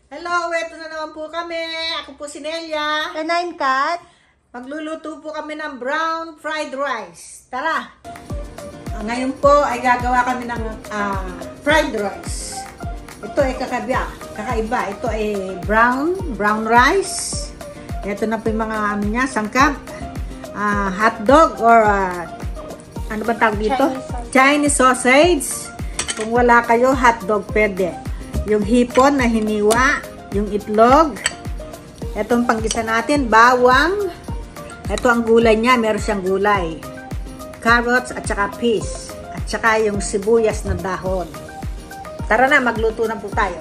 Hello, eto na naman po kami. Ako po si Nelia. And I'm Kat. Magluluto po kami ng brown fried rice. Tara! Ngayon po ay gagawa kami ng fried rice. Ito ay kakaiba. Ito ay brown rice. Ito na po yung mga niya, sangkap. Hotdog or ano ba tawag dito? Chinese sausage. Kung wala kayo, hotdog pwede. Yung hipon na hiniwa, yung itlog. Itong panggisa natin, bawang. Ito ang gulay niya, meron siyang gulay. Carrots at saka peas. At saka yung sibuyas na dahon. Tara na, magluto na po tayo.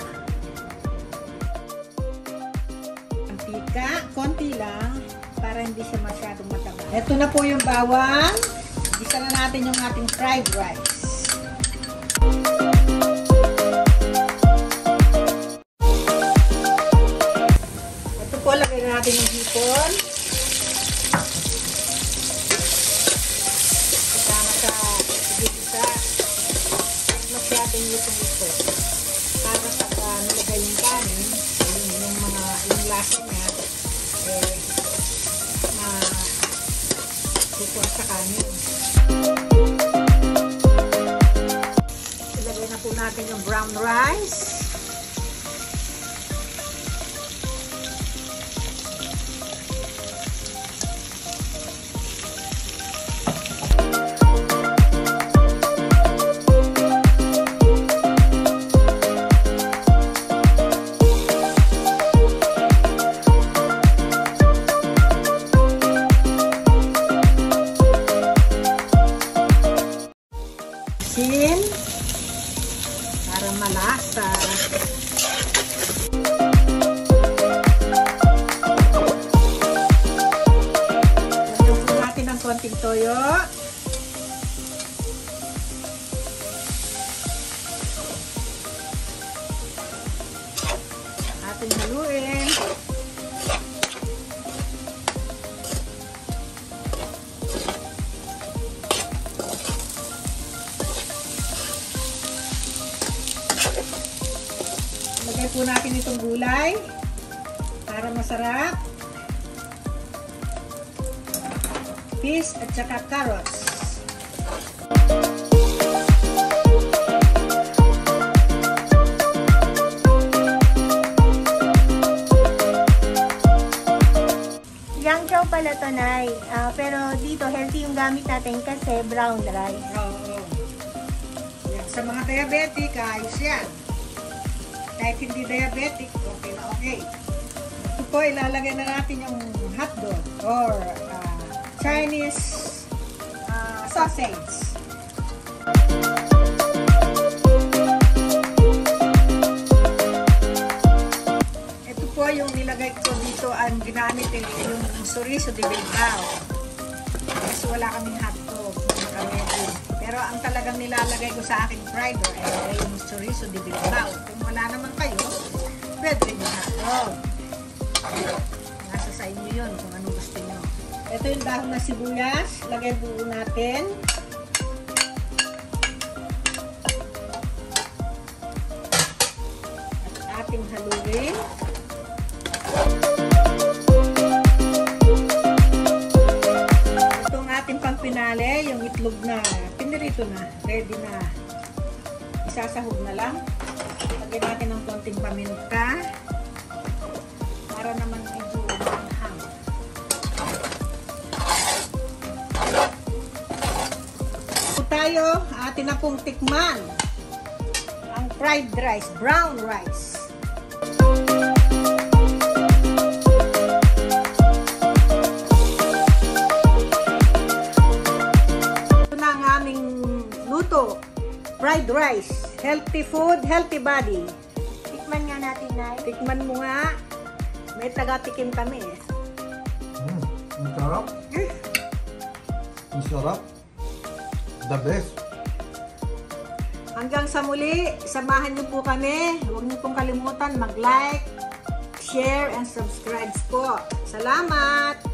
Mantika, konti lang, para hindi siya masyadong mataba. Ito na po yung bawang. Gisa na natin yung ating fried rice. Lagay na natin yung hipon. Kasama sa gisa. Masyadong lutong ito. Para sa nilagay yung kanin, yung lasa niya, kukuha sa kanin. Ilagay na po natin yung brown rice. Para malasa. Lagyan po natin ng konting toyo. Ating haluin. Lagay po natin itong gulay para masarap. Peas at saka carrots. Yangzhou pala to, Nay. Pero dito, healthy yung gamit natin kasi brown rice. Oo. Yan. Sa mga diabetic, ayos yan. Kahit hindi diabetic, okay na okay. Ito po, ilalagay na natin yung hotdog or Chinese sausage. Ito po yung nilagay ko dito, ang ginamit yung chorizo de Bilbao. Kasi wala kaming hotdog. Pero ang talagang nilalagay ko sa aking fried ay yung chorizo de Bilbao. Kung wala naman kayo, pwede rin yung hotdog. Nasa sa inyo yun kung anong gusto nyo. Ito yung dahon na sibuyas. Lagay buo natin. At ating haluin. Itong ating pangpinale, yung itlog na pinirito na, ready na. Isasahog na lang. Lagyan natin ng konting paminta para naman medyo manghang. Ito tayo, atin na pong tikman ang fried rice, brown rice. Ito na ang aming luto. Fried rice. Healthy food, healthy body. Tikman nga natin, Nay. Tikman mo nga. May taga-tikim kami eh. Ang sarap. Ang sarap. The best. Hanggang sa muli, samahan niyo po kami. Huwag niyo pong kalimutan mag-like, share, and subscribe po. Salamat!